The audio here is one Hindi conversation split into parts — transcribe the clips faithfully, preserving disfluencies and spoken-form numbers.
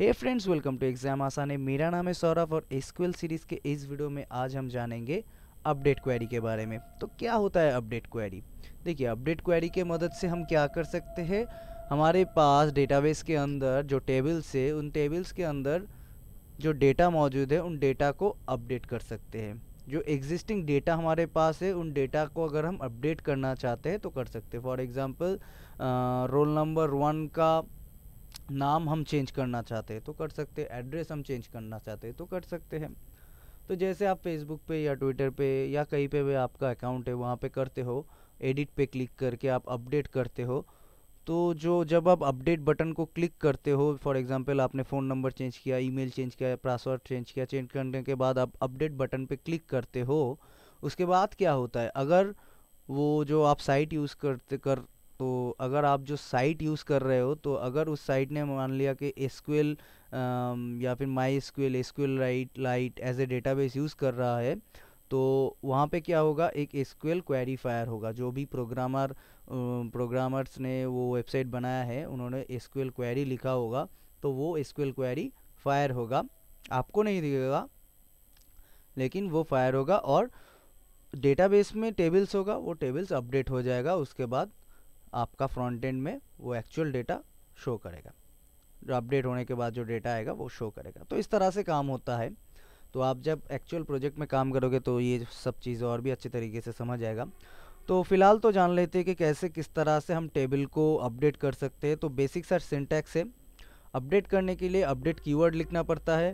Hey friends, welcome to exam Aasani. मेरा नाम है सौरभ और एसक्यूएल सीरीज़ के इस वीडियो में आज हम जानेंगे अपडेट क्वेरी के बारे में। तो क्या होता है अपडेट क्वेरी? देखिए, अपडेट क्वेरी के मदद से हम क्या कर सकते हैं, हमारे पास डेटाबेस के अंदर जो टेबल्स है उन टेबल्स के अंदर जो डेटा मौजूद है उन डेटा को अपडेट कर सकते हैं। जो एग्जिस्टिंग डेटा हमारे पास है उन डेटा को अगर हम अपडेट करना चाहते हैं तो कर सकते हैं। For example roll number one का नाम हम चेंज करना चाहते हैं तो कर सकते हैं, एड्रेस हम चेंज करना चाहते हैं तो कर सकते हैं। तो जैसे आप फेसबुक पे या ट्विटर पे या कहीं पे भी आपका अकाउंट है वहाँ पे करते हो, एडिट पे क्लिक करके आप अपडेट करते हो। तो जो जब आप अपडेट बटन को क्लिक करते हो, फॉर एग्जांपल आपने फ़ोन नंबर चेंज किया, ईमेल चेंज किया, पासवर्ड चेंज किया, चेंज करने के बाद आप अपडेट बटन पे क्लिक करते हो। उसके बाद क्या होता है, अगर वो जो आप साइट यूज़ करते कर तो अगर आप जो साइट यूज़ कर रहे हो तो अगर उस साइट ने मान लिया कि एसक्यूएल या फिर MySQL SQL right lite as a database use कर रहा है, तो वहाँ पे क्या होगा, एक एसक्यूएल क्वेरी फायर होगा। जो भी प्रोग्रामर प्रोग्रामर्स ने वो वेबसाइट बनाया है उन्होंने एसक्यूएल क्वेरी लिखा होगा, तो वो एसक्यूएल क्वेरी फायर होगा। आपको नहीं दिखेगा लेकिन वो फायर होगा और डेटाबेस में टेबल्स होगा, वो टेबल्स अपडेट हो जाएगा। उसके बाद आपका फ्रंट एंड में वो एक्चुअल डेटा शो करेगा, जो अपडेट होने के बाद जो डेटा आएगा वो शो करेगा। तो इस तरह से काम होता है। तो आप जब एक्चुअल प्रोजेक्ट में काम करोगे तो ये सब चीज़ें और भी अच्छे तरीके से समझ आएगा। तो फिलहाल तो जान लेते हैं कि कैसे किस तरह से हम टेबल को अपडेट कर सकते हैं। तो बेसिक सा सिंटैक्स है। अपडेट करने के लिए अपडेट कीवर्ड लिखना पड़ता है,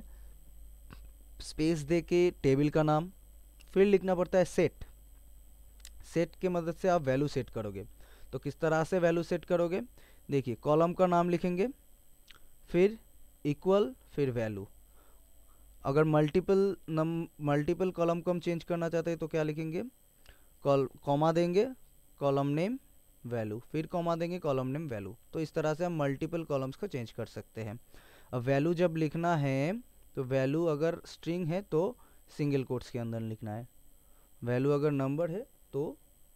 स्पेस दे के टेबल का नाम, फिर लिखना पड़ता है सेट। सेट के मदद से आप वैल्यू सेट करोगे। तो किस तरह से वैल्यू सेट करोगे, देखिए, कॉलम का नाम लिखेंगे, फिर इक्वल, फिर वैल्यू। अगर मल्टीपल नम मल्टीपल कॉलम को हम चेंज करना चाहते हैं तो क्या लिखेंगे, कॉल कॉमा देंगे, कॉलम नेम वैल्यू, फिर कॉमा देंगे, कॉलम नेम वैल्यू। तो इस तरह से हम मल्टीपल कॉलम्स को चेंज कर सकते हैं। अब वैल्यू जब लिखना है तो वैल्यू अगर स्ट्रिंग है तो सिंगल कोट्स के अंदर लिखना है, वैल्यू अगर नंबर है तो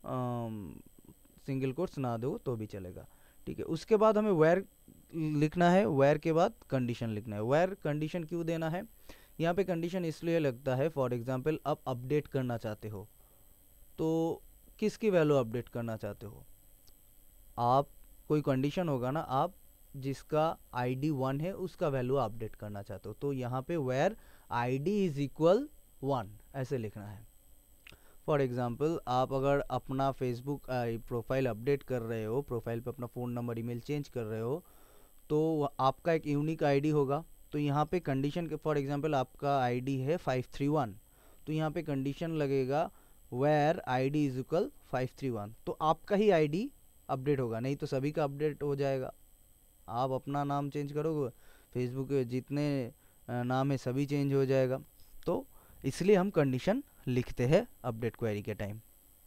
सिंगल कोट्स ना दो तो भी चलेगा, ठीक है। उसके बाद हमें वेयर लिखना है, वेयर के बाद कंडीशन लिखना है। वेयर कंडीशन क्यों देना है, यहाँ पे कंडीशन इसलिए लगता है, फॉर एग्जांपल आप अपडेट करना चाहते हो तो किसकी वैल्यू अपडेट करना चाहते हो आप, कोई कंडीशन होगा ना, आप जिसका आईडी वन है उसका वैल्यू अपडेट करना चाहते हो, तो यहाँ पे where ID is equal one ऐसे लिखना है। फॉर एग्जांपल आप अगर अपना फेसबुक प्रोफाइल अपडेट कर रहे हो, प्रोफाइल पे अपना फ़ोन नंबर ईमेल चेंज कर रहे हो, तो आपका एक यूनिक आईडी होगा। तो यहाँ पे कंडीशन के, फॉर एग्जांपल आपका आईडी है फाइव थ्री वन, तो यहाँ पे कंडीशन लगेगा where ID is equal five three one, तो आपका ही आईडी अपडेट होगा, नहीं तो सभी का अपडेट हो जाएगा। आप अपना नाम चेंज करोगे, फेसबुक के जितने नाम है सभी चेंज हो जाएगा। तो इसलिए हम कंडीशन लिखते हैं अपडेट क्वेरी के टाइम।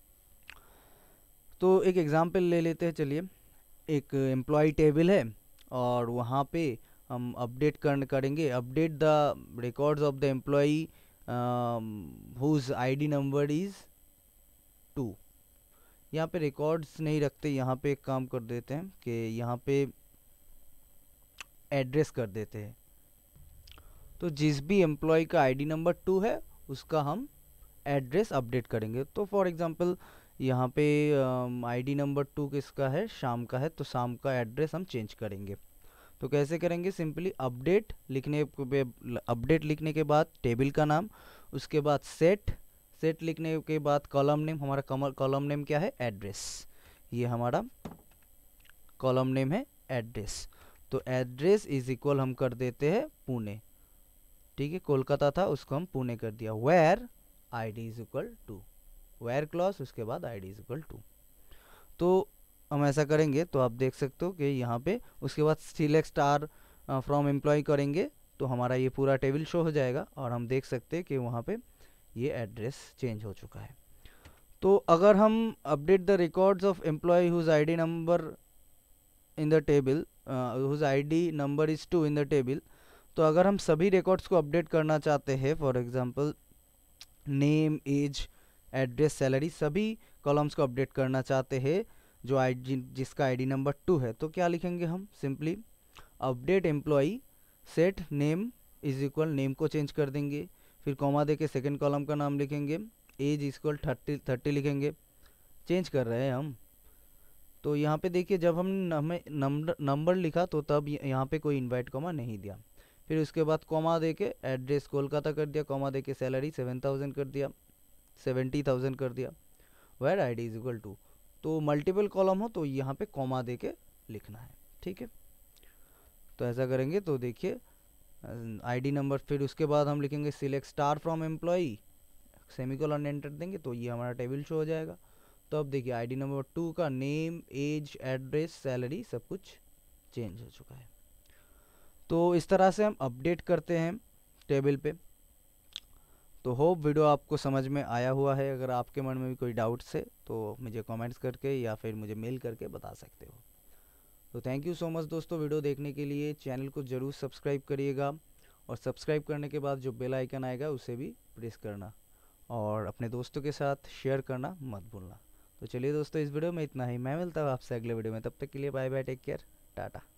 तो एक एग्जांपल ले लेते हैं, चलिए। एक एम्प्लॉय टेबल है और वहाँ पे हम अपडेट कर करेंगे, update the records of the employee whose ID number is two. यहाँ पे रिकॉर्ड्स नहीं रखते, यहाँ पे एक काम कर देते हैं कि यहाँ पे एड्रेस कर देते हैं। तो जिस भी एम्प्लॉय का आईडी नंबर टू है उसका हम एड्रेस अपडेट करेंगे। तो फॉर एग्जांपल यहाँ पे आईडी नंबर टू किसका है, शाम का है, तो शाम का एड्रेस हम चेंज करेंगे। तो कैसे करेंगे, सिंपली अपडेट लिखने अपडेट लिखने के बाद टेबल का नाम, उसके बाद सेट, सेट लिखने के बाद कॉलम नेम, हमारा कॉलम नेम क्या है, एड्रेस, ये हमारा कॉलम नेम है एड्रेस। तो एड्रेस इज इक्वल हम कर देते हैं पुणे, ठीक है, कोलकाता था उसको हम पुणे कर दिया। Where ID is equal two, where clause, उसके बाद आईडी इज इक्वल टू। तो हम ऐसा करेंगे तो आप देख सकते हो कि यहाँ पे उसके बाद सिलेक्ट स्टार फ्रॉम एम्प्लॉय करेंगे तो हमारा ये पूरा टेबल शो हो जाएगा और हम देख सकते हैं कि वहाँ पे ये एड्रेस चेंज हो चुका है। तो अगर हम update the records of employee whose ID number in the table whose ID number is two in the table, तो अगर हम सभी रिकॉर्ड्स को अपडेट करना चाहते हैं, for example name, age, address, salary, सभी कॉलम्स को अपडेट करना चाहते हैं जो आई जिसका आईडी नंबर टू है, तो क्या लिखेंगे हम, simply update employee set name is equal, name को चेंज कर देंगे, फिर कॉमा दे के सेकेंड कॉलम का नाम लिखेंगे, एज इक्वल थर्टी थर्टी लिखेंगे, चेंज कर रहे हैं हम। तो यहाँ पे देखिए जब हम हमें नंबर नंबर लिखा तो तब यहाँ पे कोई इनवाइट कॉमा नहीं दिया। फिर उसके बाद कॉमा दे के एड्रेस कोलकाता कर दिया, कॉमा दे के सैलरी सेवन थाउजेंड कर दिया, सेवेंटी थाउजेंड कर दिया, where ID is equal two. तो मल्टीपल कॉलम हो तो यहाँ पे कॉमा दे के लिखना है, ठीक है। तो ऐसा करेंगे तो देखिए आईडी नंबर, फिर उसके बाद हम लिखेंगे select star from employee, semicolon enter देंगे तो ये हमारा टेबल शो हो जाएगा। तो अब देखिए आईडी नंबर टू का नेम, एज, एड्रेस, सैलरी सब कुछ चेंज हो चुका है। तो इस तरह से हम अपडेट करते हैं टेबल पे। तो होप वीडियो आपको समझ में आया हुआ है। अगर आपके मन में भी कोई डाउट्स है तो मुझे कमेंट्स करके या फिर मुझे मेल करके बता सकते हो। तो थैंक यू सो मच दोस्तों वीडियो देखने के लिए। चैनल को ज़रूर सब्सक्राइब करिएगा और सब्सक्राइब करने के बाद जो बेल आइकन आएगा उसे भी प्रेस करना और अपने दोस्तों के साथ शेयर करना मत भूलना। तो चलिए दोस्तों इस वीडियो में इतना ही, मैं मिलता हूँ आपसे अगले वीडियो में, तब तक के लिए bye bye, take care, Tata.